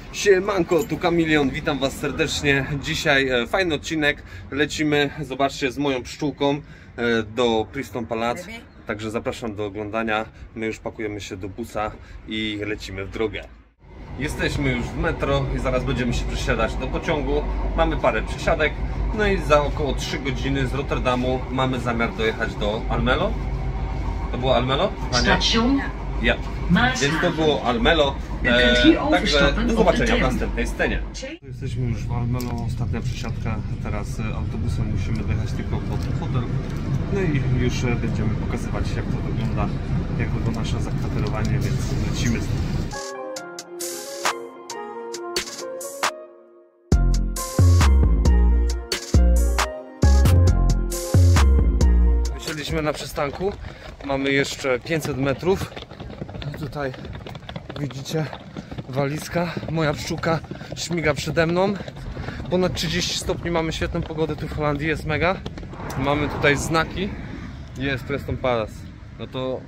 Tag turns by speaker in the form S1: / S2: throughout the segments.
S1: Siemanko, tu Kamilion, witam was serdecznie. Dzisiaj fajny odcinek, lecimy, zobaczcie, z moją pszczółką do Preston Palace. Także zapraszam do oglądania. My już pakujemy się do busa i lecimy w drogę. Jesteśmy już w metro i zaraz będziemy się przesiadać do pociągu. Mamy parę przesiadek, no i za około 3 godziny z Rotterdamu mamy zamiar dojechać do Almelo. To było Almelo? Ja. Więc to było Almelo. Także do zobaczenia w następnej scenie. Jesteśmy już w Almelo, ostatnia przesiadka. Teraz autobusem musimy dojechać tylko pod hotel. No i już będziemy pokazywać, jak to wygląda, jak wygląda nasze zakwaterowanie, więc lecimy z tym. Wysiedliśmy na przystanku, mamy jeszcze 500 metrów. Tutaj widzicie walizka, moja pszczółka śmiga przede mną. Ponad 30 stopni, mamy świetną pogodę tu w Holandii, jest mega. Mamy tutaj znaki, jest Preston Palace. No to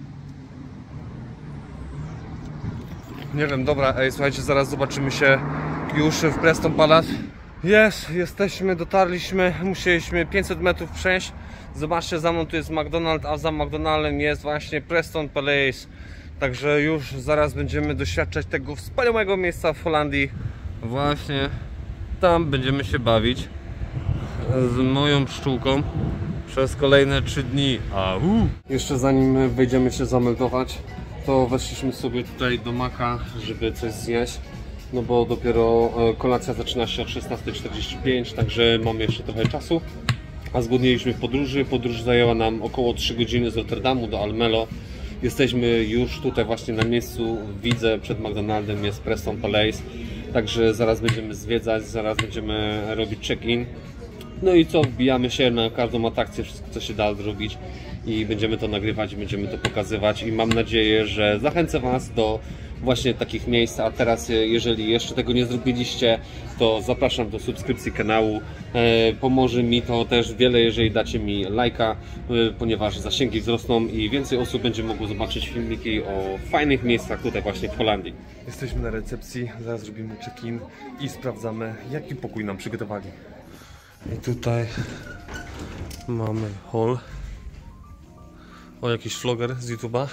S1: nie wiem, dobra, słuchajcie, zaraz zobaczymy się już w Preston Palace. Jesteśmy, dotarliśmy, musieliśmy 500 metrów przejść. Zobaczcie, za mną tu jest McDonald's, a za McDonald'em jest właśnie Preston Palace. Także już zaraz będziemy doświadczać tego wspaniałego miejsca w Holandii. Właśnie tam będziemy się bawić z moją pszczółką przez kolejne 3 dni. Jeszcze zanim wejdziemy się zameldować, to weszliśmy sobie tutaj do Maka, żeby coś zjeść. No bo dopiero kolacja zaczyna się o 16:45, także mamy jeszcze trochę czasu. A zgodniliśmy w podróży. Podróż zajęła nam około 3 godziny z Rotterdamu do Almelo. Jesteśmy już tutaj właśnie na miejscu. Widzę, przed McDonald'em jest Preston Palace. Także zaraz będziemy zwiedzać, zaraz będziemy robić check-in. No i co, wbijamy się na każdą atrakcję, wszystko co się da zrobić. I będziemy to nagrywać, będziemy to pokazywać. I mam nadzieję, że zachęcę was do właśnie takich miejsc. A teraz, jeżeli jeszcze tego nie zrobiliście, to zapraszam do subskrypcji kanału. Pomoże mi to też wiele, jeżeli dacie mi lajka, ponieważ zasięgi wzrosną i więcej osób będzie mogło zobaczyć filmiki o fajnych miejscach tutaj właśnie w Holandii. Jesteśmy na recepcji, zaraz robimy check-in i sprawdzamy, jaki pokój nam przygotowali. I tutaj mamy hall. O, jakiś vloger z YouTube'a.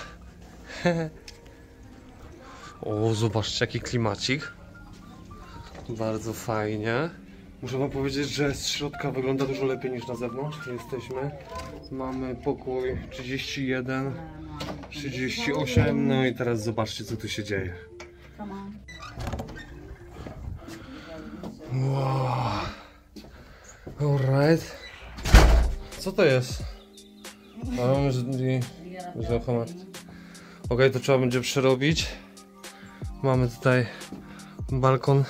S1: O, zobaczcie, jaki klimacik. Bardzo fajnie. Muszę wam powiedzieć, że z środka wygląda dużo lepiej niż na zewnątrz. Jesteśmy. Mamy pokój 31, 38. No i teraz zobaczcie, co tu się dzieje. Wow. Alright. Co to jest? Ok, to trzeba będzie przerobić. Mamy tutaj balkon.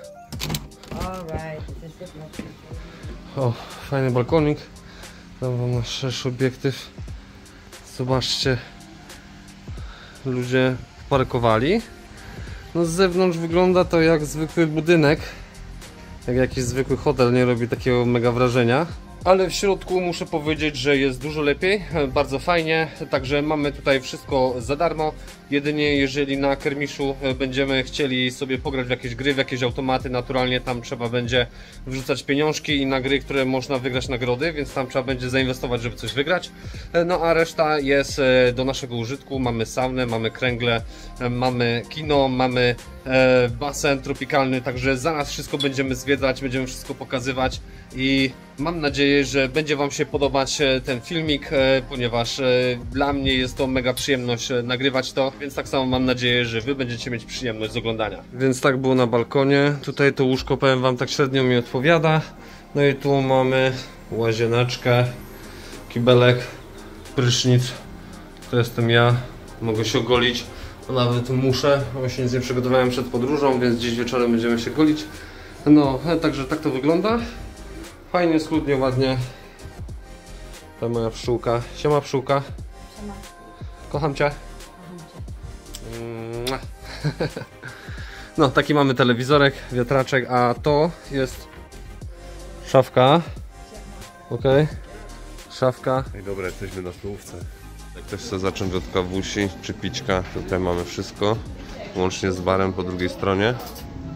S1: O, fajny balkonik. Dam wam nasz szerszy obiektyw. Zobaczcie, ludzie parkowali. No z zewnątrz wygląda to jak zwykły budynek, jak jakiś zwykły hotel, nie robi takiego mega wrażenia. Ale w środku muszę powiedzieć, że jest dużo lepiej, bardzo fajnie, także mamy tutaj wszystko za darmo. Jedynie jeżeli na kermiszu będziemy chcieli sobie pograć w jakieś gry, w jakieś automaty, naturalnie tam trzeba będzie wrzucać pieniążki i na gry, które można wygrać nagrody, więc tam trzeba będzie zainwestować, żeby coś wygrać. No a reszta jest do naszego użytku, mamy saunę, mamy kręgle, mamy kino, mamy basen tropikalny, także zaraz wszystko będziemy zwiedzać, będziemy wszystko pokazywać i mam nadzieję, że będzie wam się podobać ten filmik, ponieważ dla mnie jest to mega przyjemność nagrywać to, więc tak samo mam nadzieję, że wy będziecie mieć przyjemność z oglądania. Więc tak było na balkonie, tutaj to łóżko, powiem wam, tak średnio mi odpowiada. No i tu mamy łazieneczkę, kibelek, prysznic, to jestem ja, mogę się ogolić. Nawet muszę, bo się nic nie przygotowałem przed podróżą, więc dziś wieczorem będziemy się golić. No, także tak to wygląda. Fajnie, schludnie, ładnie. To moja pszczółka. Siema pszczółka. Siema. Kocham cię. Kocham cię. No, taki mamy telewizorek, wiatraczek, a to jest szafka. Okej. Szafka. No i dobra, jesteśmy na stołówce. Jak ktoś chce zacząć od kawusi czy pićka, tutaj mamy wszystko. Łącznie z barem po drugiej stronie.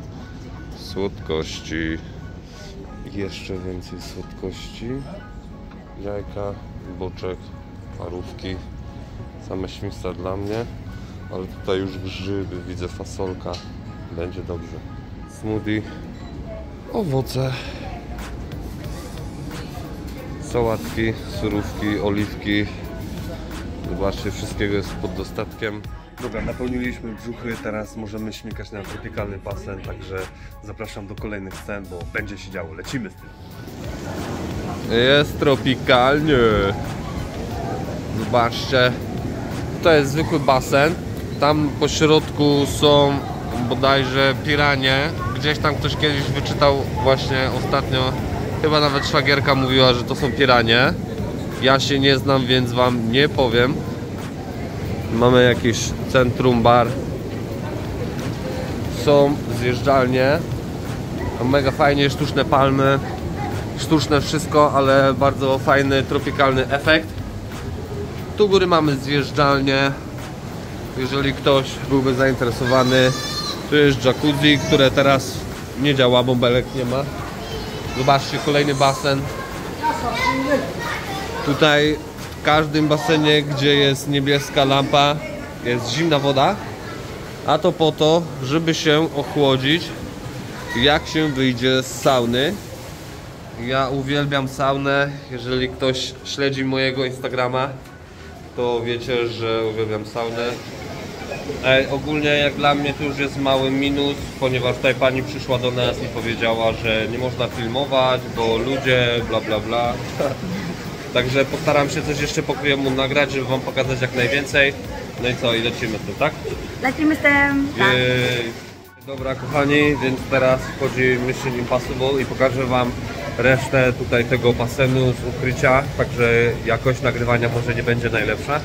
S1: Słodkości. Jeszcze więcej słodkości. Jajka, boczek, parówki. Same świństwa dla mnie. Ale tutaj już grzyby, widzę fasolka. Będzie dobrze. Smoothie. Owoce. Sałatki, surówki, oliwki. Zobaczcie, wszystkiego jest pod dostatkiem. Dobra, napełniliśmy brzuchy, teraz możemy śmigać na tropikalny basen, także zapraszam do kolejnych scen, bo będzie się działo. Lecimy z tym. Jest tropikalnie. Zobaczcie, to jest zwykły basen. Tam po środku są bodajże piranie. Gdzieś tam ktoś kiedyś wyczytał właśnie ostatnio, chyba nawet szwagierka mówiła, że to są piranie. Ja się nie znam, więc wam nie powiem. Mamy jakieś centrum bar. Są zjeżdżalnie. Mega fajnie, sztuczne palmy. Sztuczne wszystko, ale bardzo fajny, tropikalny efekt. Tu u góry mamy zjeżdżalnię. Jeżeli ktoś byłby zainteresowany. Tu jest jacuzzi, które teraz nie działa, bąbelek nie ma. Zobaczcie, kolejny basen. Tutaj w każdym basenie, gdzie jest niebieska lampa, jest zimna woda. A to po to, żeby się ochłodzić, jak się wyjdzie z sauny. Ja uwielbiam saunę. Jeżeli ktoś śledzi mojego Instagrama, to wiecie, że uwielbiam saunę. Ogólnie jak dla mnie to już jest mały minus, ponieważ tutaj pani przyszła do nas i powiedziała, że nie można filmować, bo ludzie bla bla bla. Także postaram się coś jeszcze po kryjomu nagrać, żeby wam pokazać jak najwięcej. No i co, i lecimy z tym, tak?
S2: Lecimy z tym, tak.
S1: Dobra kochani, więc teraz wchodzi Mission Impossible i pokażę wam resztę tutaj tego basenu z ukrycia. Także jakość nagrywania może nie będzie najlepsza,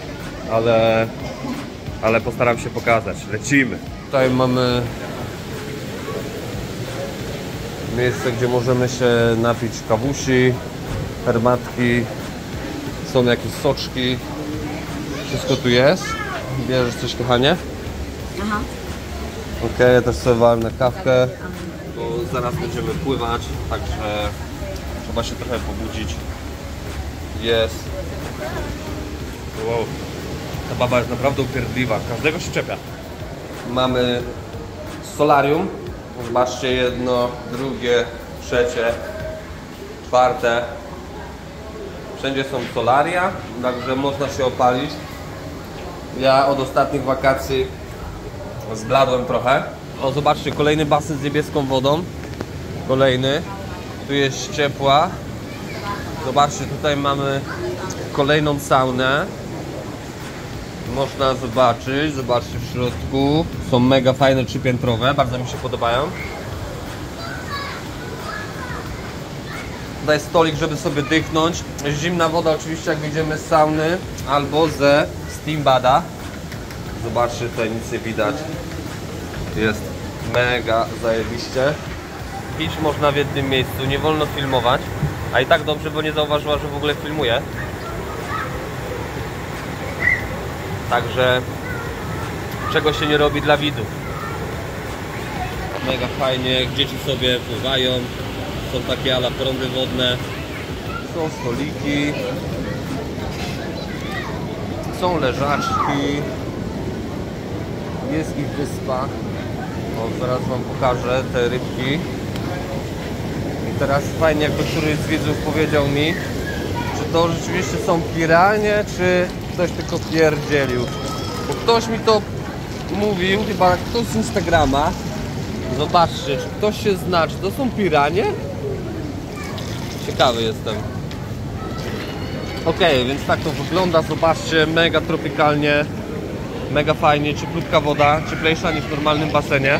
S1: ale postaram się pokazać. Lecimy! Tutaj mamy miejsce, gdzie możemy się napić kawusi, herbatki, są jakieś soczki. Wszystko tu jest. Bierzesz coś, kochanie?
S2: Aha.
S1: Okej, ja też sobie walnę kawkę, bo zaraz będziemy pływać, także trzeba się trochę pobudzić. Jest. Wow. Ta baba jest naprawdę upierdliwa, każdego się czepia. Mamy solarium. Zobaczcie, jedno, drugie, trzecie, czwarte. Wszędzie są solaria, także można się opalić. Ja od ostatnich wakacji zbladłem trochę. O, zobaczcie, kolejny basen z niebieską wodą. Kolejny. Tu jest ciepła. Zobaczcie, tutaj mamy kolejną saunę. Można zobaczyć. Zobaczcie w środku. Są mega fajne, trzypiętrowe. Bardzo mi się podobają. Tutaj jest stolik, żeby sobie dychnąć. Zimna woda oczywiście jak wyjdziemy z sauny. Albo ze steam bada. Zobaczcie, tutaj nic nie widać. Jest mega zajebiście. Pić można w jednym miejscu, nie wolno filmować. A i tak dobrze, bo nie zauważyła, że w ogóle filmuje. Także czego się nie robi dla widzów. Mega fajnie, dzieci sobie pływają. Są takie ala prądy wodne. Są stoliki. Są leżaczki. Jest ich wyspa. O, zaraz wam pokażę te rybki. I teraz fajnie, jakby któryś z widzów powiedział mi, czy to rzeczywiście są piranie, czy ktoś tylko pierdzielił. Bo ktoś mi to mówił, chyba ktoś z Instagrama. Zobaczcie, czy ktoś się zna, czy to są piranie? Ciekawy jestem. Okej, więc tak to wygląda, zobaczcie, mega tropikalnie. Mega fajnie, cieplutka woda, cieplejsza niż w normalnym basenie.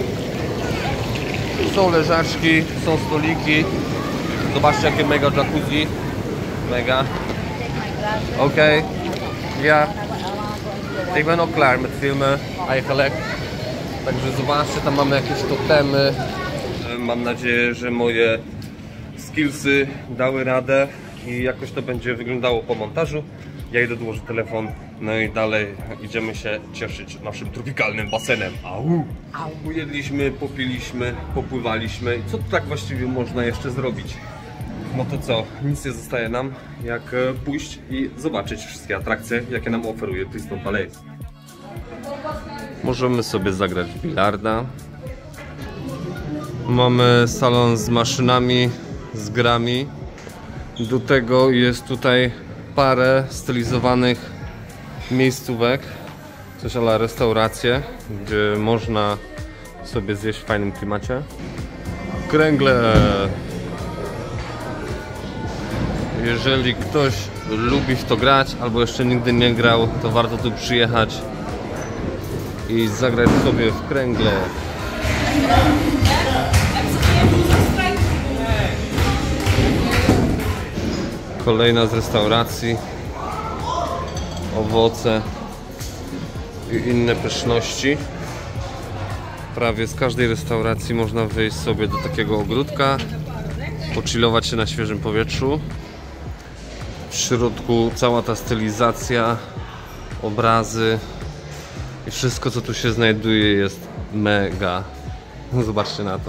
S1: Są leżaczki, są stoliki. Zobaczcie jakie mega jacuzzi. Mega. Okej. Ja. Ik ben ook klaar met filmen, eigenlijk. Także zobaczcie, tam mamy jakieś totemy. Mam nadzieję, że moje skillsy dały radę i jakoś to będzie wyglądało po montażu. Ja idę dołożyć telefon, no i dalej idziemy się cieszyć naszym tropikalnym basenem. Au! Ujedliśmy, popiliśmy, popływaliśmy. I co tu tak właściwie można jeszcze zrobić? No to co, nic nie zostaje nam, jak pójść i zobaczyć wszystkie atrakcje, jakie nam oferuje Twisted Palace. Możemy sobie zagrać w bilarda. Mamy salon z maszynami, z grami. Do tego jest tutaj parę stylizowanych miejscówek, coś ala restauracje, gdzie można sobie zjeść w fajnym klimacie. Kręgle. Jeżeli ktoś lubi w to grać, albo jeszcze nigdy nie grał, to warto tu przyjechać i zagrać sobie w kręgle. Kolejna z restauracji. Owoce i inne pyszności. Prawie z każdej restauracji można wyjść sobie do takiego ogródka, pochillować się na świeżym powietrzu. W środku cała ta stylizacja, obrazy i wszystko, co tu się znajduje, jest mega. Zobaczcie na to.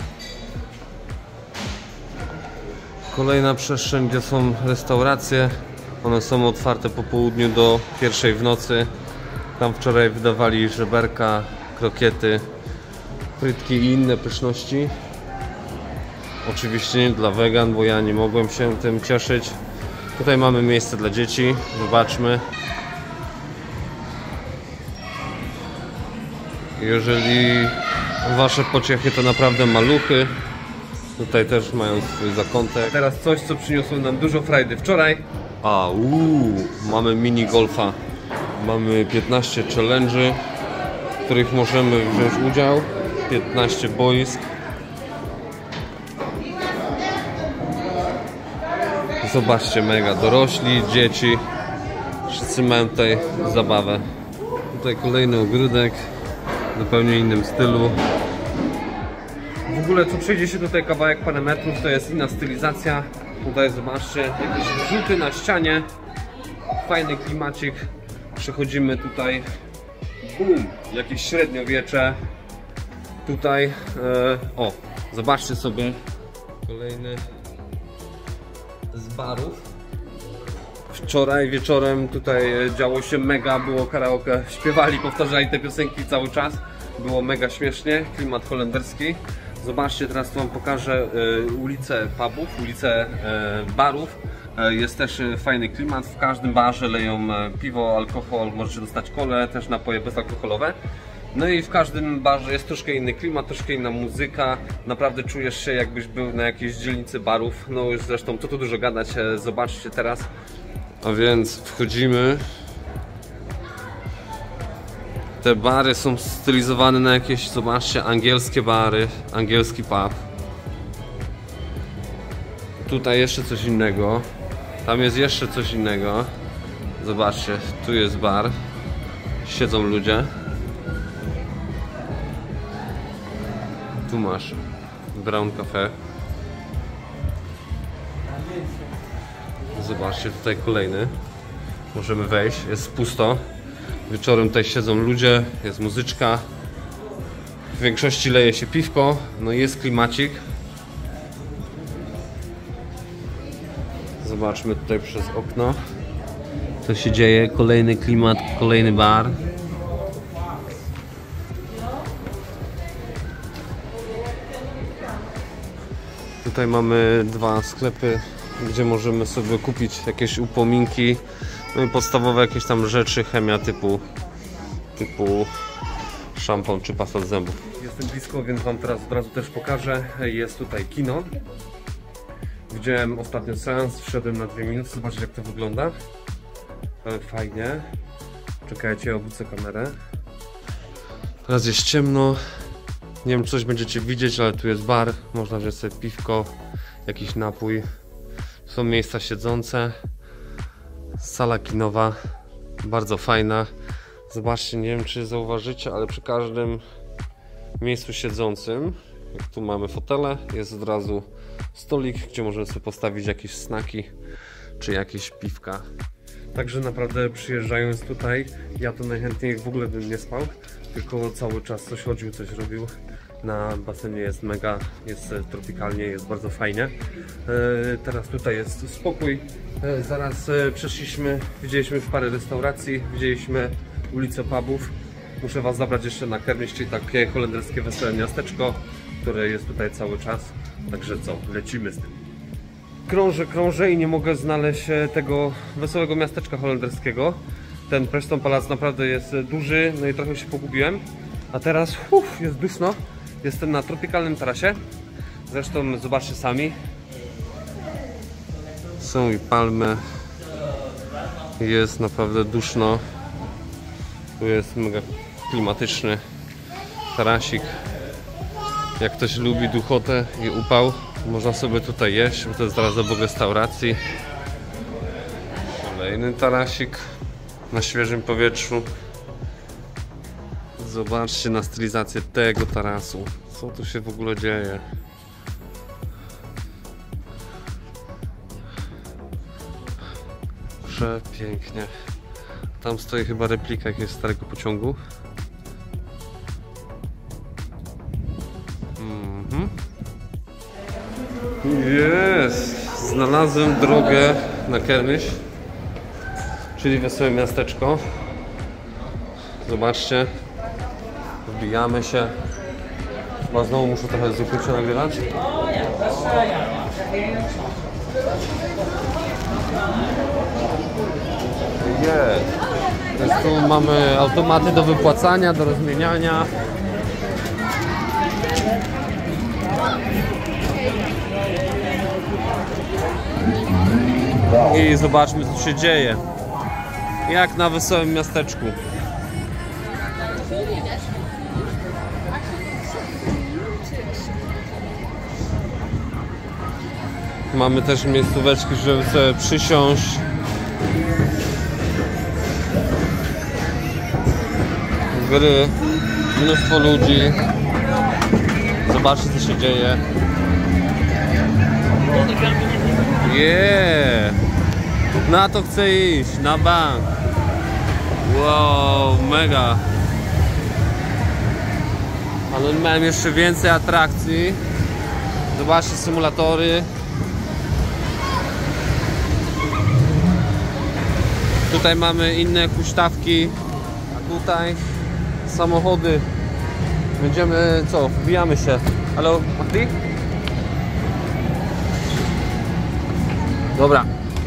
S1: Kolejna przestrzeń, gdzie są restauracje. One są otwarte po południu do 1 w nocy. Tam wczoraj wydawali żeberka, krokiety, frytki i inne pyszności. Oczywiście nie dla wegan, bo ja nie mogłem się tym cieszyć. Tutaj mamy miejsce dla dzieci, zobaczmy. Jeżeli wasze pociechy to naprawdę maluchy, tutaj też mają swój zakątek. Teraz coś, co przyniosło nam dużo frajdy wczoraj. Mamy mini golfa. Mamy 15 challenge'y, w których możemy wziąć udział. 15 boisk. Zobaczcie, mega. Dorośli, dzieci, wszyscy mają tutaj zabawę. Tutaj kolejny ogródek w zupełnie innym stylu. W ogóle tu przejdzie się tutaj kawałek parę metrów, to jest inna stylizacja. Tutaj zobaczcie, jakieś rzuty na ścianie, fajny klimacik. Przechodzimy tutaj, jakieś średniowiecze. Tutaj, zobaczcie sobie kolejny z barów. Wczoraj wieczorem tutaj działo się mega, było karaoke, śpiewali, powtarzali te piosenki cały czas. Było mega śmiesznie, klimat holenderski. Zobaczcie, teraz tu wam pokażę ulicę pubów, ulicę barów. Jest też fajny klimat, w każdym barze leją piwo, alkohol, możecie dostać kolę, też napoje bezalkoholowe. No i w każdym barze jest troszkę inny klimat, troszkę inna muzyka. Naprawdę czujesz się, jakbyś był na jakiejś dzielnicy barów. No już zresztą, co tu dużo gadać, zobaczcie teraz. A więc wchodzimy. Te bary są stylizowane na jakieś, zobaczcie, angielskie bary, angielski pub. Tutaj jeszcze coś innego. Tam jest jeszcze coś innego. Zobaczcie, tu jest bar. Siedzą ludzie. Tu masz Brown Cafe. Zobaczcie, tutaj kolejny. Możemy wejść, jest pusto. Wieczorem tutaj siedzą ludzie, jest muzyczka. W większości leje się piwko, no i jest klimacik. Zobaczmy tutaj przez okno, co się dzieje. Kolejny klimat, kolejny bar. Tutaj mamy dwa sklepy, gdzie możemy sobie kupić jakieś upominki. No i podstawowe jakieś tam rzeczy, chemia typu szampon czy pasta do zębów. Jestem blisko, więc wam teraz od razu też pokażę. Jest tutaj kino. Widziałem ostatnio seans, wszedłem na 2 minuty, zobaczcie jak to wygląda. Fajnie. Czekajcie, obrócę kamerę. Teraz jest ciemno. Nie wiem, czy coś będziecie widzieć, ale tu jest bar. Można wziąć sobie piwko, jakiś napój. Są miejsca siedzące. Sala kinowa, bardzo fajna. Zobaczcie, nie wiem czy zauważycie, ale przy każdym miejscu siedzącym, jak tu mamy fotele, jest od razu stolik, gdzie możemy sobie postawić jakieś snaki czy jakieś piwka. Także naprawdę przyjeżdżając tutaj, ja to najchętniej w ogóle bym nie spał, tylko cały czas coś chodził, coś robił. Na basenie jest mega, jest tropikalnie, jest bardzo fajnie. Teraz tutaj jest spokój. Zaraz przeszliśmy, widzieliśmy już parę restauracji, widzieliśmy ulicę pubów. Muszę Was zabrać jeszcze na Kermis, czyli takie holenderskie wesołe miasteczko, które jest tutaj cały czas. Także co, lecimy z tym. Krążę i nie mogę znaleźć tego wesołego miasteczka holenderskiego. Ten Preston Palace naprawdę jest duży, no i trochę się pogubiłem. A teraz jest duszno. Jestem na tropikalnym tarasie. Zresztą zobaczcie sami. Są i palmy. Jest naprawdę duszno. Tu jest mega klimatyczny tarasik. Jak ktoś lubi duchotę i upał, można sobie tutaj jeść, bo to jest zaraz obok restauracji. Kolejny tarasik na świeżym powietrzu. Zobaczcie na stylizację tego tarasu. Co tu się w ogóle dzieje? Przepięknie. Tam stoi chyba replika jakiegoś starego pociągu. Jest! Znalazłem drogę na Kermis, czyli wesołe miasteczko. Zobaczcie. Wbijamy się. Chyba znowu muszę trochę z ukrycia nagrywać. Jest. Tu mamy automaty do wypłacania, do rozmieniania. I zobaczmy, co się dzieje. Jak na wesołym miasteczku. Mamy też miejscóweczki, żeby sobie przysiąść. Gry, mnóstwo ludzi. Zobaczcie, co się dzieje. Na to chcę iść, na bank. Wow, mega. Ale miałem jeszcze więcej atrakcji. Zobaczcie symulatory. Tutaj mamy inne huśtawki, a tutaj samochody. Będziemy co? Wbijamy się. Halo, Mahdi? Dobra.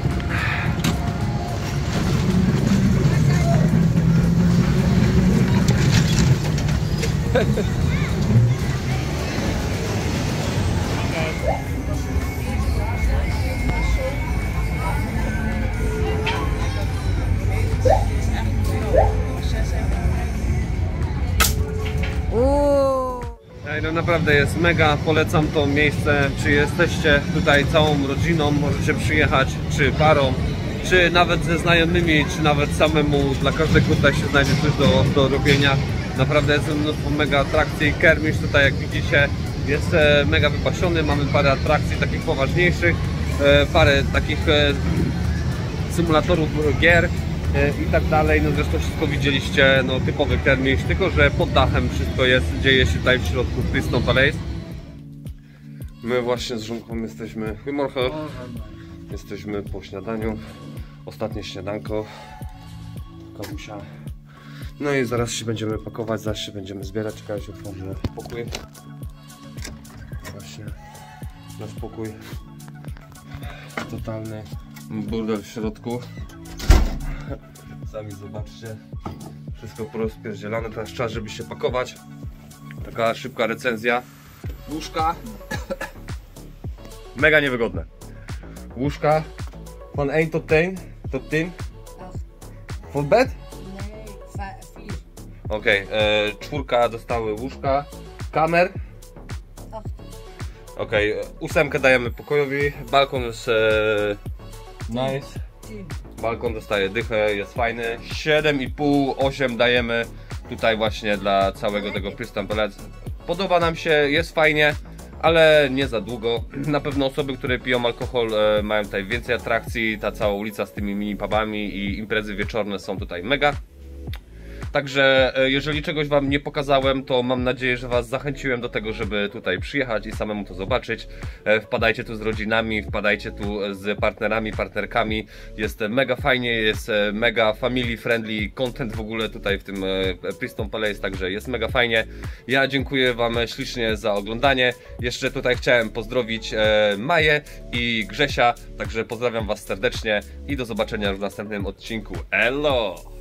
S1: No naprawdę jest mega, polecam to miejsce. Czy jesteście tutaj całą rodziną, możecie przyjechać, czy parą, czy nawet ze znajomymi, czy nawet samemu. Dla każdego tutaj się znajdzie coś do robienia. Naprawdę jest mnóstwo mega atrakcji. Kermis tutaj, jak widzicie, jest mega wypasiony. Mamy parę atrakcji takich poważniejszych, parę takich symulatorów gier i tak dalej. No zresztą wszystko widzieliście, no typowy Kermis, tylko że pod dachem wszystko jest, dzieje się tutaj w środku w Preston Palace. My właśnie z żonką jesteśmy jesteśmy po śniadaniu, ostatnie śniadanko kawusia. No i zaraz się będziemy pakować, zaraz się będziemy zbierać. Czekajcie, otworzę pokój. Właśnie nasz pokój totalny burdel w środku. Sami zobaczcie, wszystko porozpierdzielane. Teraz czas, żeby się pakować. Taka szybka recenzja. Łóżka mega niewygodne. Łóżka van 1 tot 10 full bed?
S3: Nee, 4.
S1: Okej, czwórka dostały łóżka. Kamer?
S3: 8.
S1: Okej, 8 dajemy pokojowi. Balkon jest nice.
S3: 10.
S1: Balkon dostaje dychę, jest fajny. 7,5, 8 dajemy tutaj właśnie dla całego tego Preston Palace. Podoba nam się, jest fajnie, ale nie za długo. Na pewno osoby, które piją alkohol, mają tutaj więcej atrakcji. Ta cała ulica z tymi mini pubami i imprezy wieczorne są tutaj mega. Także jeżeli czegoś Wam nie pokazałem, to mam nadzieję, że Was zachęciłem do tego, żeby tutaj przyjechać i samemu to zobaczyć. Wpadajcie tu z rodzinami, wpadajcie tu z partnerami, partnerkami. Jest mega fajnie, jest mega family friendly content w ogóle tutaj w tym Preston Palace, także jest mega fajnie. Ja dziękuję Wam ślicznie za oglądanie. Jeszcze tutaj chciałem pozdrowić Maję i Grzesia, także pozdrawiam Was serdecznie i do zobaczenia w następnym odcinku. Elo!